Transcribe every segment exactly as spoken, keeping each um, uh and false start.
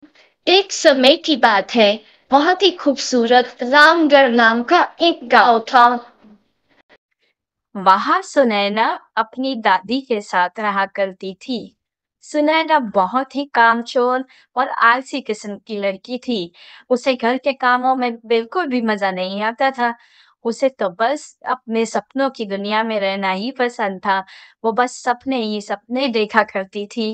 एक समय की बात है, बहुत ही खूबसूरत रामगढ़ नाम का एक गांव था। वहां सुनैना अपनी दादी के साथ रहा करती थी। सुनैना बहुत ही कामचोर और आलसी किस्म की लड़की थी। उसे घर के कामों में बिल्कुल भी मजा नहीं आता था। उसे तो बस अपने सपनों की दुनिया में रहना ही पसंद था। वो बस सपने ही सपने देखा करती थी।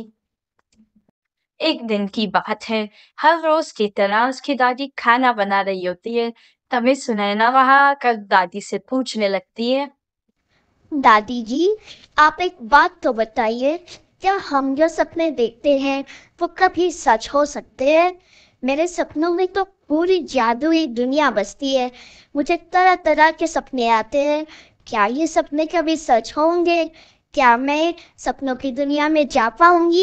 एक दिन की बात है, हर रोज की तरह उसकी दादी खाना बना रही होती है। तभी सुनैना वहां आकर दादी से पूछने लगती है। दादी जी, आप एक बात तो बताइए, क्या हम जो सपने देखते हैं वो कभी सच हो सकते हैं? मेरे सपनों में तो पूरी जादुई दुनिया बसती है। मुझे तरह तरह के सपने आते हैं। क्या ये सपने कभी सच होंगे? क्या मैं सपनों की दुनिया में जा पाऊंगी?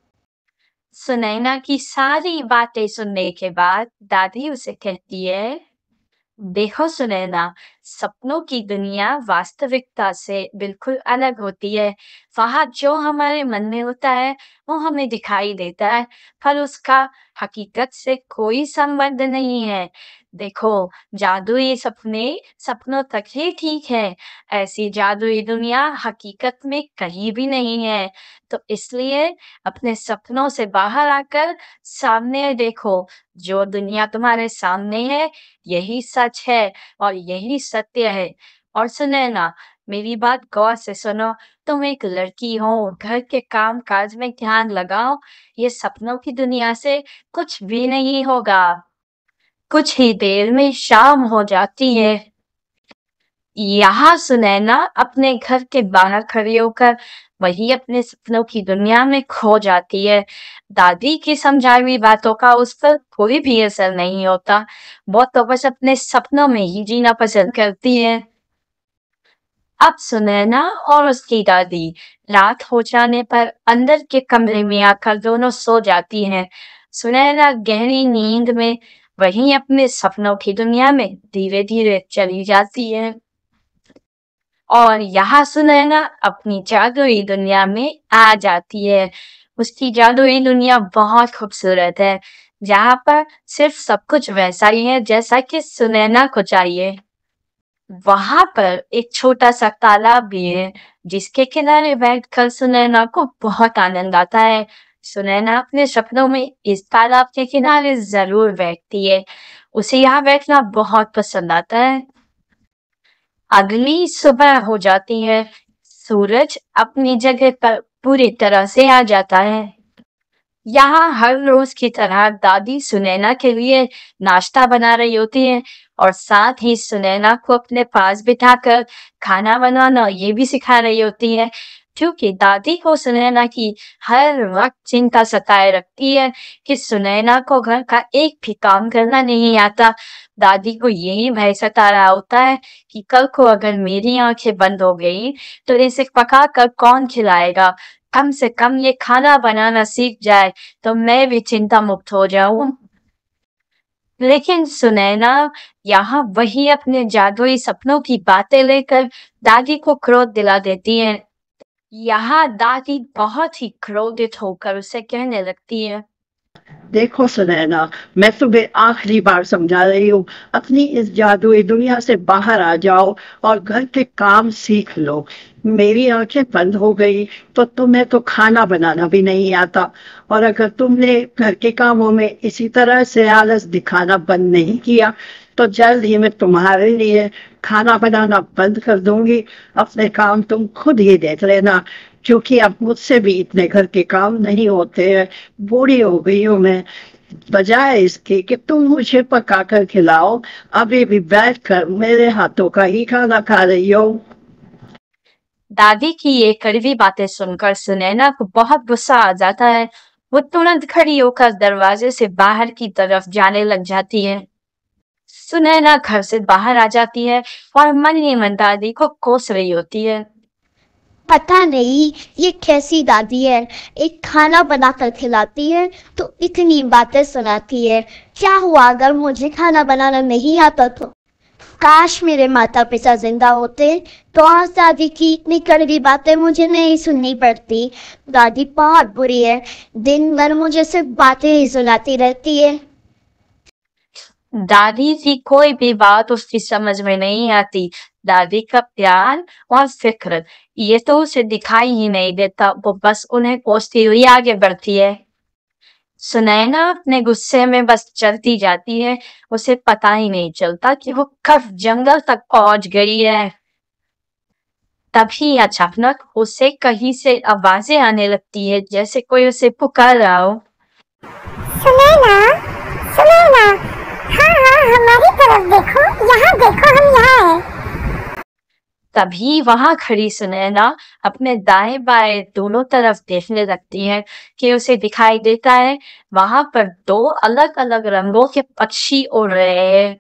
सुनैना की सारी बातें सुनने के बाद दादी उसे कहती है, देखो सुनैना, सपनों की दुनिया वास्तविकता से बिल्कुल अलग होती है। वहाँ जो हमारे मन में होता है, वो हमें दिखाई देता है, पर उसका हकीकत से कोई संबंध नहीं है। देखो, जादुई सपने सपनों तक ही ठीक है। ऐसी जादुई दुनिया हकीकत में कहीं भी नहीं है। तो इसलिए अपने सपनों से बाहर आकर सामने देखो। जो दुनिया तुम्हारे सामने है, यही सच है और यही सत्य है। और सुनैना, मेरी बात गौर से सुनो। तुम एक लड़की हो, घर के काम काज में ध्यान लगाओ। ये सपनों की दुनिया से कुछ भी नहीं होगा। कुछ ही देर में शाम हो जाती है। यहाँ सुनैना अपने घर के बाहर खड़ी होकर वही अपने सपनों की दुनिया में खो जाती है। दादी की समझाई हुई बातों का उस पर कोई भी असर नहीं होता। वो तो बस अपने सपनों में ही जीना पसंद करती है। अब सुनैना और उसकी दादी रात हो जाने पर अंदर के कमरे में आकर दोनों सो जाती हैं। सुनैना गहरी नींद में वहीं अपने सपनों की दुनिया में धीरे धीरे चली जाती है। और यहाँ सुनैना अपनी जादुई दुनिया में आ जाती है। उसकी जादुई दुनिया बहुत खूबसूरत है, जहाँ पर सिर्फ सब कुछ वैसा ही है जैसा कि सुनैना को चाहिए। वहां पर एक छोटा सा तालाब भी है, जिसके किनारे बैठकर सुनैना को बहुत आनंद आता है। सुनैना अपने सपनों में इस तालाब के किनारे जरूर बैठती है। उसे यहाँ बैठना बहुत पसंद आता है। अगली सुबह हो जाती है। सूरज अपनी जगह पर पूरी तरह से आ जाता है। यहाँ हर रोज की तरह दादी सुनैना के लिए नाश्ता बना रही होती है और साथ ही सुनैना को अपने पास बिठाकर खाना बनाना ये भी सिखा रही होती है, क्योंकि दादी को सुनैना की हर वक्त चिंता सताए रखती है कि सुनैना को घर का एक भी काम करना नहीं आता। दादी को यही भय सता रहा होता है कि कल को अगर मेरी आंखें बंद हो गई तो इसे पका कर कौन खिलाएगा। कम से कम ये खाना बनाना सीख जाए तो मैं भी चिंता मुक्त हो जाऊं। लेकिन सुनैना यहाँ वही अपने जादुई सपनों की बातें लेकर दादी को क्रोध दिला देती है। यहाँ दादी बहुत ही क्रोधित होकर उसे कहने लगती है। देखो सुनैना, मैं तुम्हें आखिरी बार समझा रही हूँ। अपनी इस जादुई दुनिया से बाहर आ जाओ और घर के काम सीख लो। मेरी आंखें बंद हो गई तो तुम्हें तो खाना बनाना भी नहीं आता। और अगर तुमने घर के कामों में इसी तरह से आलस दिखाना बंद नहीं किया तो जल्द ही मैं तुम्हारे लिए खाना बनाना बंद कर दूंगी। अपने काम तुम खुद ही देख लेना, क्योंकि अब मुझसे भी इतने घर के काम नहीं होते हैं। बूढ़ी हो गई हूँ मैं। बजाय इसके कि तुम मुझे पका कर खिलाओ, अभी भी बैठ कर मेरे हाथों का ही खाना खा रही हो। दादी की ये कड़वी बातें सुनकर सुनैना को बहुत गुस्सा आ जाता है। वो तुरंत खड़ी होकर दरवाजे से बाहर की तरफ जाने लग जाती है। सुनैना घर से बाहर आ जाती है और मन ही मन दादी को कोस रही होती है। पता नहीं ये कैसी दादी है। एक खाना बनाकर खिलाती है तो इतनी बातें सुनाती है। क्या हुआ अगर मुझे खाना बनाना नहीं आता तो? काश मेरे माता पिता जिंदा होते तो आज दादी की इतनी कड़वी बातें मुझे नहीं सुननी पड़ती। दादी बहुत बुरी है, दिन भर मुझे सिर्फ बातें ही सुनाती रहती है। दादी की कोई भी बात उसकी समझ में नहीं आती। दादी का प्यार और फिक्र ये तो उसे दिखाई ही नहीं देता, वो बस उन्हें कोसती हुई आगे बढ़ती है। सुनैना अपने गुस्से में बस चलती जाती है, उसे पता ही नहीं चलता कि वो कब जंगल तक पहुंच गई है। तभी अचानक उसे कहीं से आवाजें आने लगती है, जैसे कोई उसे पुकार रहा हो। सुनैना, सुनैना, हाँ हाँ हमारी तरफ देखो, यहाँ देखो, हम यहाँ हैं। तभी वहां खड़ी सुनैना अपने दाएं बाएं दोनों तरफ देखने लगती है कि उसे दिखाई देता है वहां पर दो अलग अलग रंगों के पक्षी उड़ रहे हैं।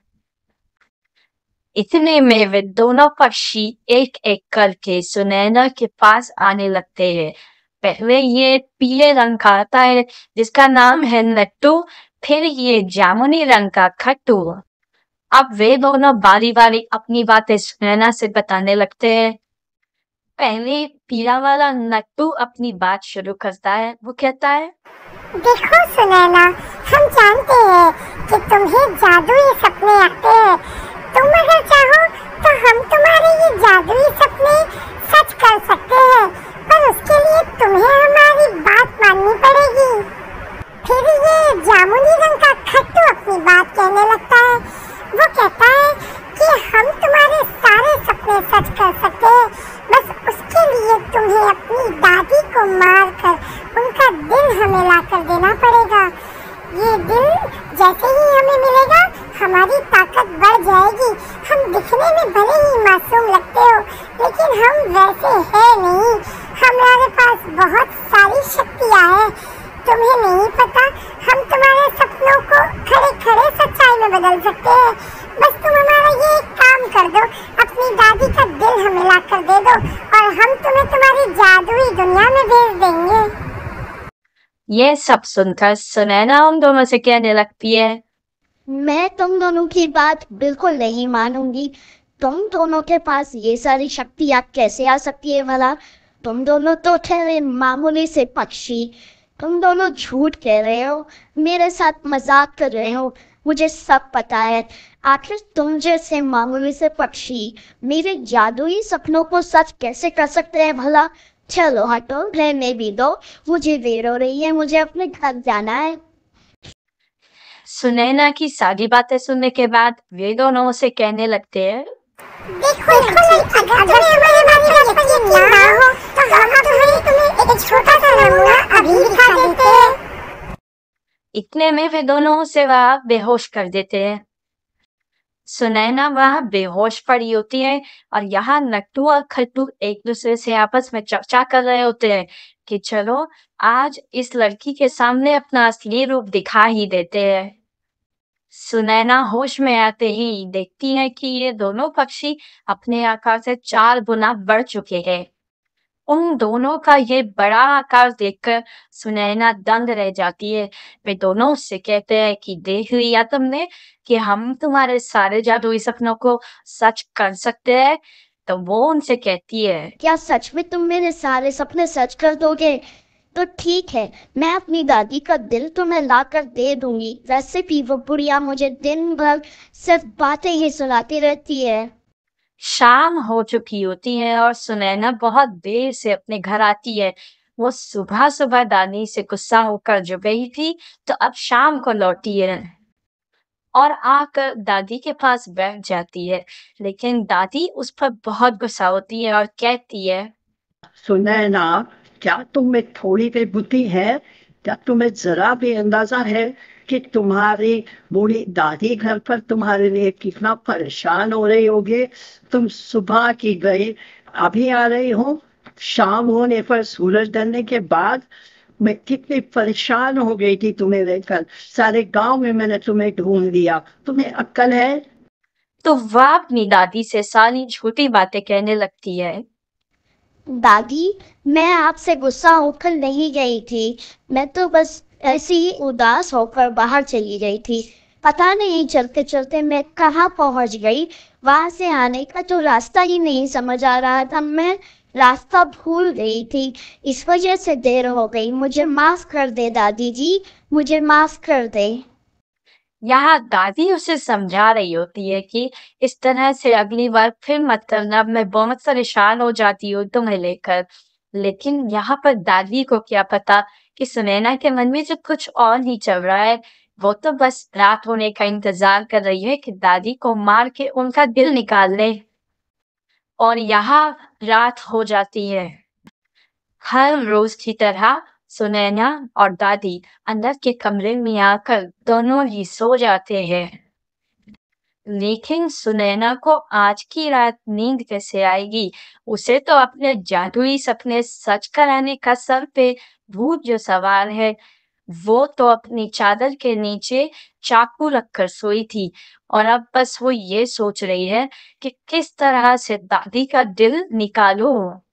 इतने में वे दोनों पक्षी एक एक करके सुनैना के पास आने लगते हैं। पहले ये पीले रंग का आता है जिसका नाम है नट्टू, फिर ये जामुनी रंग का खट्टू। अब वे दोनों बारी बारी अपनी बातें सुनैना से बताने लगते हैं। पहले पीला वाला नट्टू अपनी बात शुरू करता है। वो कहता है, देखो सुनैना, हम जानते हैं कि तुम्हें जादुई सपने आते हैं। तुम अगर चाहो तो हम तुम्हारे ये जादुई सपने सच कर सकते हैं, पर उसके लिए तुम्हें हमारी बात माननी पड़ेगी। फिर ये जामुनी रंग का खट्टू अपनी बात कहने लगता है। वो कहता है कि हम तुम्हारे सारे सपने सच कर सकते हैं, बस उसके लिए तुम्हें अपनी दादी को मार कर उनका दिल हमें ला कर देना पड़ेगा। ये दिल जैसे ही हमें मिलेगा हमारी ताकत बढ़ जाएगी। हम दिखने में भले ही मासूम लगते हो, लेकिन हम वैसे हैं नहीं। हमारे पास बहुत सारी शक्तियाँ हैं, तुम्हें नहीं पता। हम तुम्हारे सपनों को खड़े खड़े सच्चाई में बदल सकते हैं। बस तुम हमारा ये एक काम कर दो, अपनी दादी का दिल हमें ला कर दे दो और हम तुम्हें तुम्हारी जादुई दुनिया में भेज देंगे। ये सब सुनकर सुनैना उन दोनों से कहने लगती है, मैं तुम दोनों की बात बिल्कुल नहीं मानूंगी। तुम दोनों के पास ये सारी शक्तियाँ कैसे आ सकती है भला? तुम दोनों तो ठहरे मामूली से पक्षी। तुम दोनों झूठ कह रहे हो, मेरे साथ मजाक कर रहे हो, मुझे सब पता है। आखिर तुम जैसे मामूली से पक्षी मेरे जादुई सपनों को सच कैसे कर सकते हैं भला? चलो हटो, रहने भी दो, मुझे देर हो रही है, मुझे अपने घर जाना है। सुनैना की सारी बातें सुनने के बाद वे दोनों उसे कहने लगते हैं, देखो देखो, अगर तुम्हें हमारी बात पर यकीन ना हो तो हम तुम्हें तुम्हें एक छोटा सा नमूना अभी दिखा देते हैं। इतने में वे दोनों उसे वहां बेहोश कर देते हैं। सुनैना वहां बेहोश पड़ी होती है और यहाँ नट्टू और खट्टू एक दूसरे से आपस में चर्चा कर रहे होते हैं कि चलो आज इस लड़की के सामने अपना असली रूप दिखा ही देते हैं। सुनैना होश में आते ही देखती है कि ये दोनों पक्षी अपने आकार से चार गुना बढ़ चुके हैं। उन दोनों का ये बड़ा आकार देखकर सुनैना दंग रह जाती है। वे दोनों उससे कहते हैं कि देख लिया तुमने कि हम तुम्हारे सारे जादुई सपनों को सच कर सकते हैं? तो वो उनसे कहती है, क्या सच में तुम मेरे सारे सपने सच कर दोगे? तो ठीक है, मैं अपनी दादी का दिल तुम्हें ला कर दे दूंगी। वैसे भी वो बुढ़िया मुझे दिन भर सिर्फ बातें ही सुनाती रहती है। शाम हो चुकी होती है और सुनैना बहुत देर से अपने घर आती है। वो सुबह सुबह दादी से गुस्सा होकर जो गई थी, तो अब शाम को लौटी है और आकर दादी के पास बैठ जाती है। लेकिन दादी उस पर बहुत गुस्सा होती है और कहती है, सुनैना, क्या तुम में थोड़ी भी बुद्धि है? क्या तुम्हें जरा भी अंदाजा है कि तुम्हारी बूढ़ी दादी घर पर तुम्हारे लिए कितना परेशान हो रही होगी? तुम सुबह की गई, अभी आ रही हो। शाम होने पर सूरज ढलने के बाद मैं कितनी परेशान हो गई थी तुम्हें देखकर। सारे गांव में मैंने तुम्हें ढूंढ लिया। तुम्हें अक्ल है? तो वह अपनी दादी से सारी झूठी बातें कहने लगती है। दादी, मैं आपसे गुस्सा होकर नहीं गई थी, मैं तो बस ऐसे ही उदास होकर बाहर चली गई थी। पता नहीं चलते चलते मैं कहाँ पहुंच गई। वहां से आने का तो रास्ता ही नहीं समझ आ रहा था, मैं रास्ता भूल गई थी, इस वजह से देर हो गई। मुझे माफ कर दे दादी जी, मुझे माफ कर दे। यहाँ दादी उसे समझा रही होती है कि इस तरह से अगली बार फिर मत करना, मैं बहुत परेशान हो जाती हूँ तुम्हें लेकर। लेकिन यहाँ पर दादी को क्या पता कि सुनैना के मन में जो कुछ और ही चल रहा है। वो तो बस रात होने का इंतजार कर रही है कि दादी को मार के उनका दिल निकाल ले। और यहाँ रात हो जाती है। हर रोज की तरह सुनैना और दादी अंदर के कमरे में आकर दोनों ही सो जाते हैं। लेकिन सुनैना को आज की रात नींद कैसे आएगी? उसे तो अपने जादुई सपने सच कराने का सर पे भूत जो सवार है। वो तो अपनी चादर के नीचे चाकू रखकर सोई थी और अब बस वो ये सोच रही है कि किस तरह से दादी का दिल निकालूं।